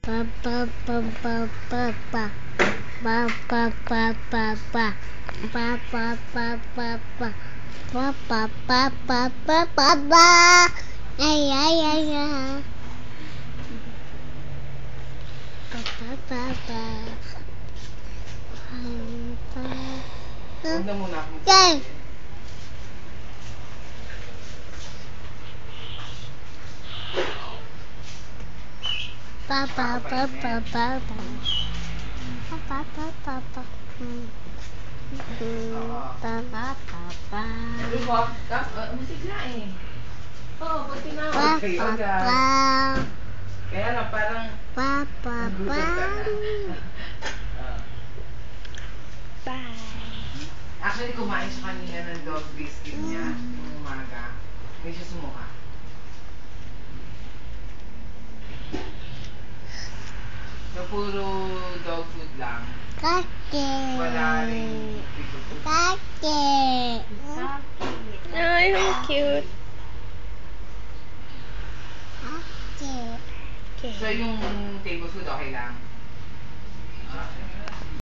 Huwag na muna akong masigla eh. Oo, pag tinawag kayo agad. Kaya lang parang nagutom ka na. Actually, kumain siya kanina ng dog biscuit niya yung umaga. Hindi siya sumuka. So, puro dog food lang. Wala rin people food. Ay, how cute. So, yung table food okay lang?